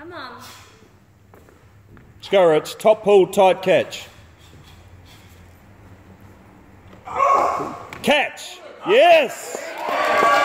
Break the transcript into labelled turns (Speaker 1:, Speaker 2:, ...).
Speaker 1: Come on.
Speaker 2: Skurrit's top pull, tight catch. Catch! Yes!